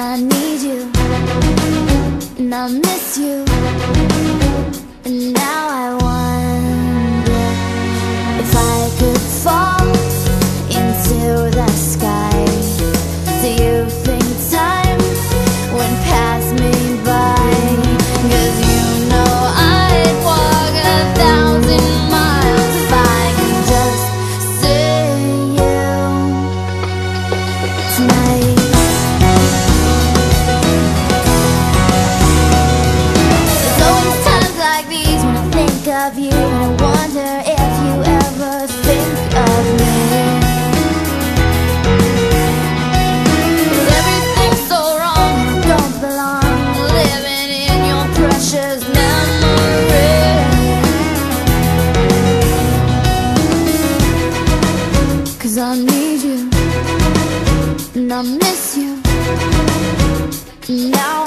I need you, and I miss you, and now I wonder if I could fall into the sky. Do you think time would pass me by? 'Cause you know I'd walk 1,000 miles if I could just see you tonight. There's always times like these when I think of you, and I wonder if you ever think of me. I need you, and I miss you. Now